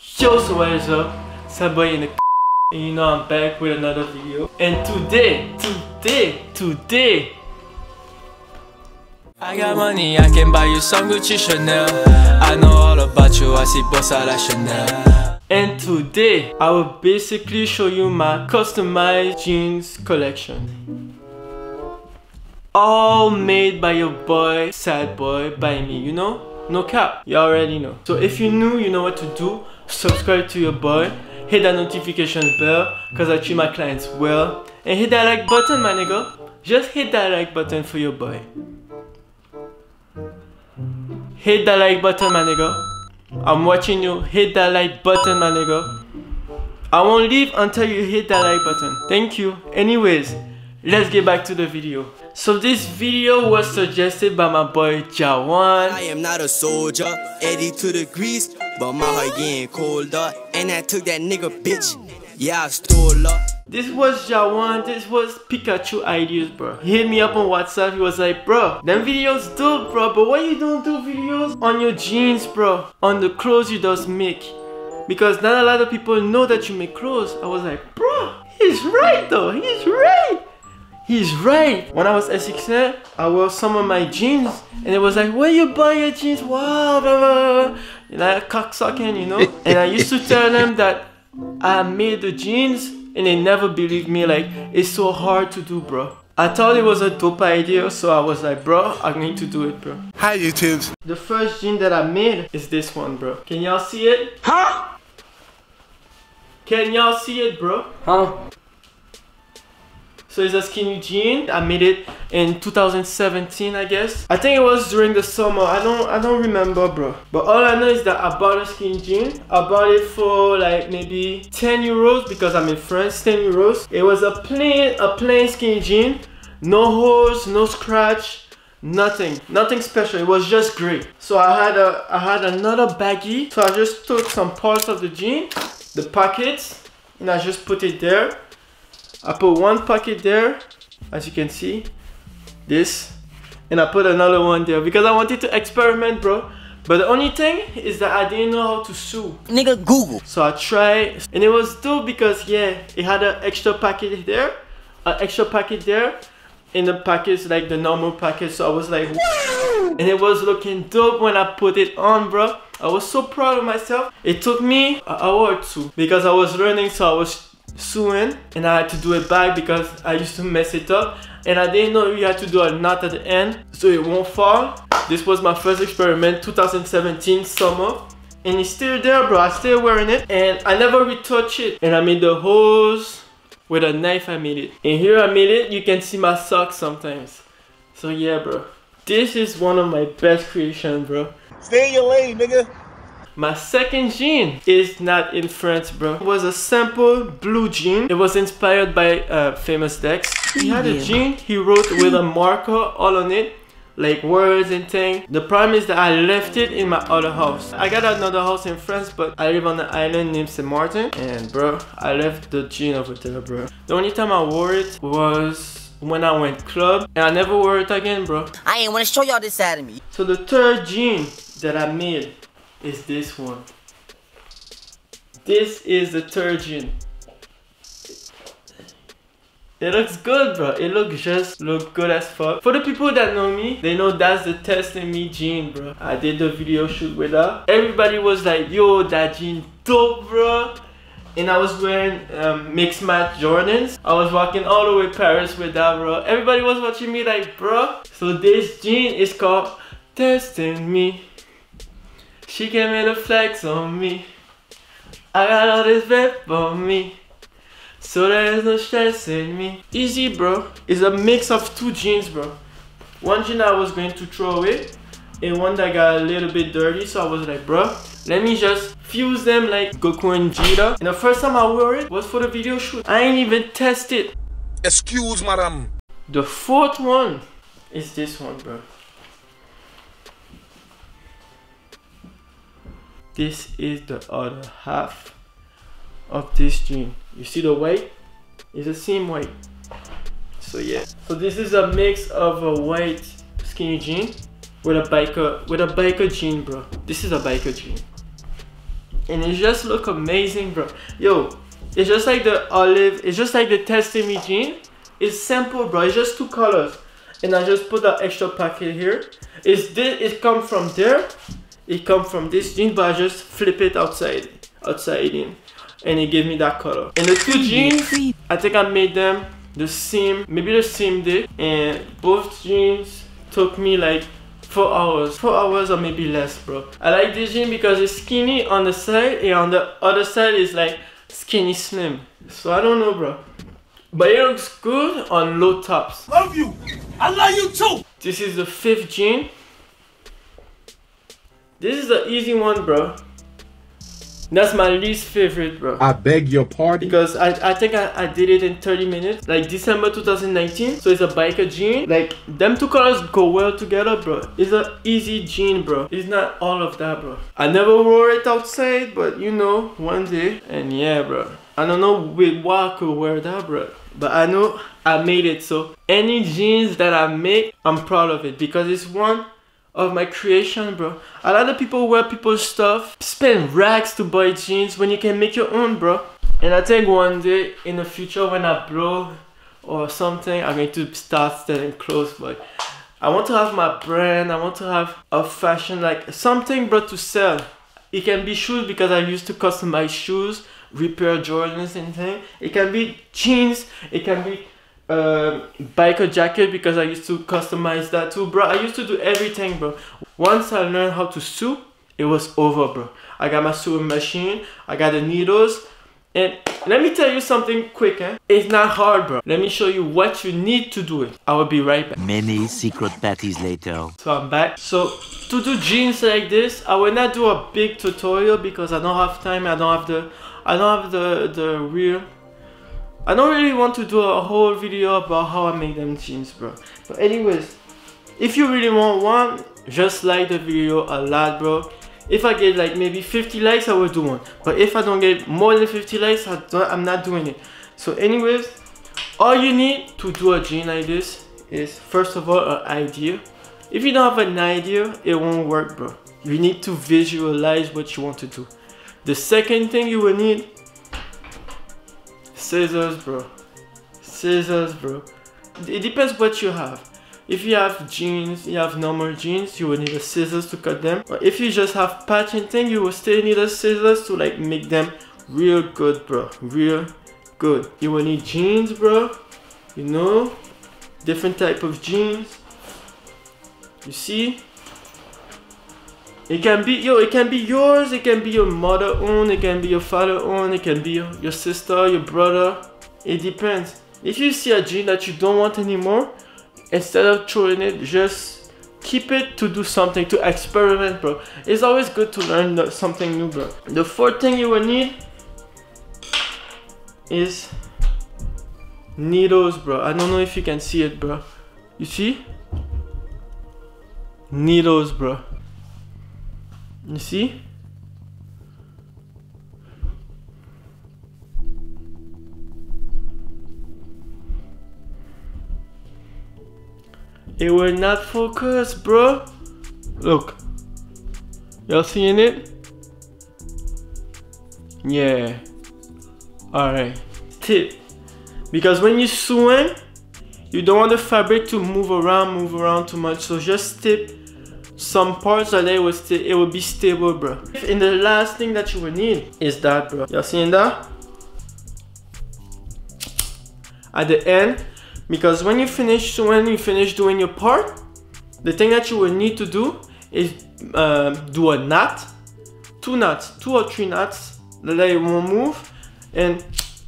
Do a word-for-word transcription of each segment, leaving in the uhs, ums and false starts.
Yo, so what is up? Somebody in the and you know I'm back with another video. And today, today, today I got money, I can buy you some Gucci Chanel. I know all about you, I see boss à la Chanel. And today, I will basically show you my customized jeans collection. All made by your boy, Sad Boy, by me, you know? No cap, you already know. So if you're new, you know what to do. Subscribe to your boy, hit that notification bell, cause I treat my clients well. And hit that like button, my nigga. Just hit that like button for your boy. Hit that like button, my nigga. I'm watching you. Hit that like button, my nigga. I won't leave until you hit that like button. Thank you. Anyways, let's get back to the video. So this video was suggested by my boy Jawan. I am not a soldier, eighty to degrees, but my heart getting colder. And I took that nigga bitch, yeah I stole her. This was Jawan, this was Pikachu ideas, bro. He hit me up on WhatsApp, he was like, bro, them videos dope, bro, but why you don't do videos on your jeans, bro? On the clothes you just make. Because not a lot of people know that you make clothes. I was like, bro, he's right though, he's right. He's right. When I was S X N, I wore some of my jeans and it was like, where you buy your jeans? Wow, blah, blah, blah. Like cocksucking, you know? And I used to tell them that I made the jeans and they never believed me. Like, it's so hard to do, bro. I thought it was a dope idea, so I was like, bro, I need to do it, bro. Hi, YouTubes. The first jean that I made is this one, bro. Can y'all see it? Huh? Can y'all see it, bro? Huh? So it's a skinny jean. I made it in two thousand seventeen, I guess. I think it was during the summer. I don't I don't remember, bro. But all I know is that I bought a skinny jean. I bought it for like maybe ten euros because I'm in France, ten euros. It was a plain a plain skinny jean. No holes, no scratch, nothing. Nothing special. It was just gray. So I had a I had another baggie. So I just took some parts of the jean, the pockets, and I just put it there. I put one pocket there, as you can see, this, and I put another one there because I wanted to experiment, bro. But the only thing is that I didn't know how to sew. Nigga Google. So I tried, and it was dope because yeah, it had an extra packet there, an extra packet there, and the packets like the normal packet. So I was like, and it was looking dope when I put it on, bro. I was so proud of myself. It took me an hour or two because I was learning, so I was sewing and I had to do it back because I used to mess it up and I didn't know you had to do a knot at the end so it won't fall. This was my first experiment, two thousand seventeen summer, and it's still there, bro. I still wearing it and I never retouch it. And I made the holes with a knife. I made it, and here I made it. You can see my socks sometimes. So yeah, bro, this is one of my best creations, bro. Stay in your lane, nigga. My second jean is not in France, bro. It was a simple blue jean. It was inspired by uh, Famous Dex. He had a jean, he wrote with a marker all on it, like words and things. The problem is that I left it in my other house. I got another house in France, but I live on an island named Saint Martin. And bro, I left the jean over there, bro. The only time I wore it was when I went club, and I never wore it again, bro. I ain't wanna show y'all this side of me. So the third jean that I made is this one. This is the third jean. It looks good, bro. It looks just look good as fuck. For the people that know me, they know that's the Test in Me jean, bro. I did the video shoot with her. Everybody was like, yo, that jean dope, bro. And I was wearing um, mixed match Jordans. I was walking all the way Paris with that, bro. Everybody was watching me like, bro. So this jean is called Test in Me. She came in a flex on me. I got all this red on me, so there's no stress in me. Easy, bro. It's a mix of two jeans, bro. One jean I was going to throw away, and one that got a little bit dirty. So I was like, bro, let me just fuse them like Goku and Vegeta. And the first time I wore it was for the video shoot. I ain't even test it. Excuse, madam. The fourth one is this one, bro. This is the other half of this jean. You see the white? It's the same white. So yeah. So this is a mix of a white skinny jean with a biker with a biker jean, bro. This is a biker jean. and it just look amazing, bro. Yo, it's just like the olive, it's just like the Testing Me jean. It's simple, bro. It's just two colors, and I just put that extra packet here. It's this, it come from there, it come from this jean, but I just flip it outside, outside in, and it gave me that color. And the two jeans, I think I made them the same, maybe the same day, and both jeans took me like four hours, four hours or maybe less, bro. I like this jean because it's skinny on the side, and on the other side is like skinny slim. So I don't know, bro. But it looks good on low tops. Love you. I love you too. This is the fifth jean. This is the easy one, bro. That's my least favorite, bro. I beg your pardon. Because I, I think I, I did it in thirty minutes. Like December two thousand nineteen. So it's a biker jean. Like them two colors go well together, bro. It's an easy jean, bro. It's not all of that, bro. I never wore it outside, but you know, one day. And yeah, bro. I don't know with what I could wear that, bro. But I know I made it. So any jeans that I make, I'm proud of it. Because it's one of my creation, bro. A lot of people wear people's stuff, spend racks to buy jeans when you can make your own, bro. And I think one day in the future when I blow or something, I'm going to start selling clothes, but I want to have my brand. I want to have a fashion, like something, bro, to sell. It can be shoes because I used to customize shoes, repair Jordans and things. It can be jeans. It can be uh, biker jacket because I used to customize that too, bro. I used to do everything, bro. Once I learned how to sew, it was over, bro. I got my sewing machine. I got the needles. And let me tell you something quick, eh? It's not hard, bro. Let me show you what you need to do it. I will be right back. Many secret patties later. So I'm back. So to do jeans like this, I will not do a big tutorial because I don't have time. I don't have the, I don't have the the real. I don't really want to do a whole video about how I make them jeans, bro. But anyways, if you really want one, just like the video a lot, bro. If I get like maybe fifty likes, I will do one. But if I don't get more than fifty likes, I don't, I'm not doing it. So anyways, all you need to do a jean like this is first of all an idea. If you don't have an idea, it won't work, bro. You need to visualize what you want to do. The second thing you will need, scissors, bro. Scissors, bro. It depends what you have. If you have jeans, you have normal jeans, you will need a scissors to cut them. But if you just have patch and thing, you will still need a scissors to like make them real good, bro. Real good. You will need jeans, bro. You know, different type of jeans. You see? It can be, yo, it can be yours, it can be your mother own, it can be your father own, it can be your, your sister, your brother. It depends. If you see a jean that you don't want anymore, instead of throwing it, just keep it to do something, to experiment, bro. It's always good to learn something new, bro. The fourth thing you will need is needles, bro. I don't know if you can see it, bro. You see? Needles, bro. You see? It will not focus, bro. Look. Y'all seeing it? Yeah. Alright. Tip. Because when you're sewing, you don't want the fabric to move around, move around too much. So just tip some parts that it will, it will be stable, bro. And the last thing that you will need is that, bro. Y'all seeing that? At the end. Because when you finish when you finish doing your part, the thing that you will need to do is um, do a knot, two knots, two or three knots that it won't move, and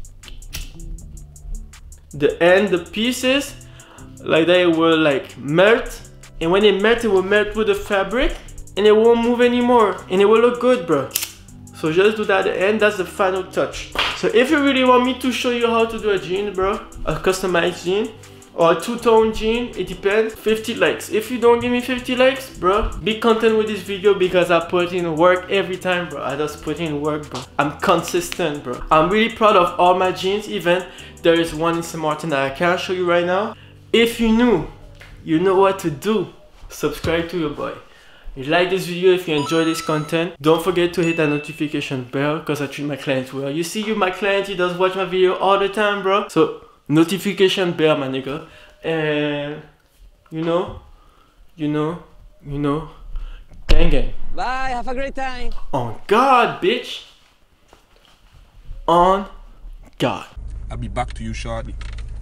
the end, the pieces like that, it will like melt, and when it melts, it will melt with the fabric, and it won't move anymore, and it will look good, bro. So just do that at the end. That's the final touch. So if you really want me to show you how to do a jean, bro, a customized jean or a two-tone jean, it depends. fifty likes. If you don't give me fifty likes, bro, be content with this video because I put in work every time, bro. I just put in work, bro. I'm consistent, bro. I'm really proud of all my jeans. Even there is one in Saint Martin that I can't show you right now. If you knew, you know what to do. Subscribe to your boy. you like this video, if you enjoy this content, don't forget to hit that notification bell because I treat my clients well. You see, you my client, he does watch my video all the time, bro. So notification bell, my nigga. And you know, you know, you know, gang gang. Bye, have a great time. On God, bitch. On God. I'll be back to you shortly.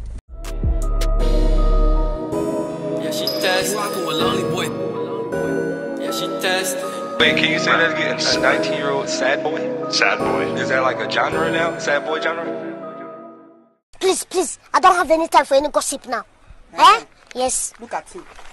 Yeah, she test. Rockin' with Lonely Boy. Yeah, she test. Wait, can you say that again? A nineteen year old sad boy? Sad boy. Is that like a genre now? Sad boy genre? Please, please, I don't have any time for any gossip now. Eh? Yes. Look at him.